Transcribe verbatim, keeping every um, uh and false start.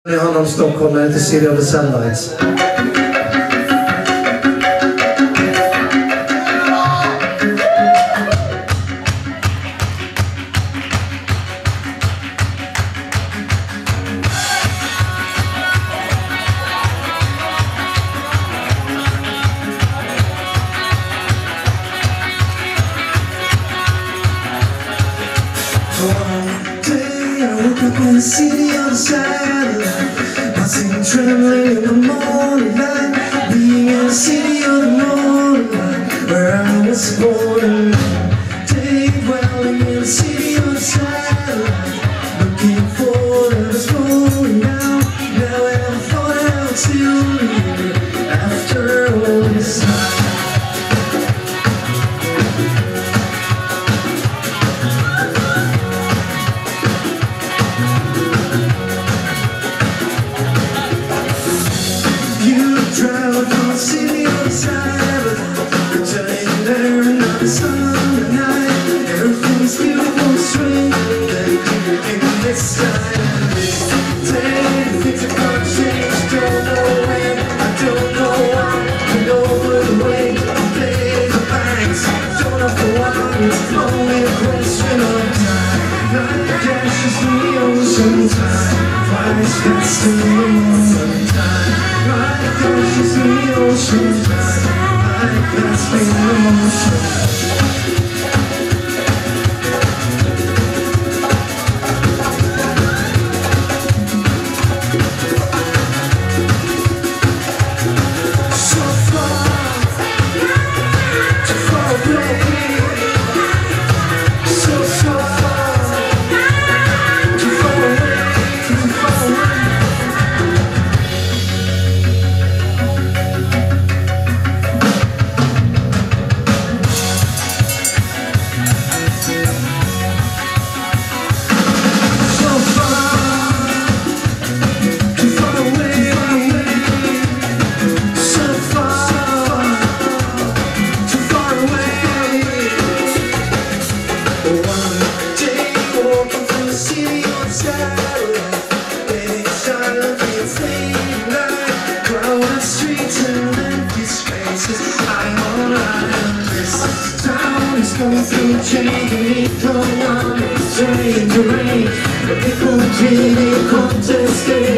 Det handlar om Stockholm, det heter City of the Sunlights. In the city of the satellite, my skin trembling in the morning light. Being in the city of the morning light, where I was born. Day dwelling in the city of the satellite, looking for what was going down. Now I thought I would still live after all this time. That's the moment time. Right goes just in the ocean time. Right, that's the emotion. People dreaming, contesting.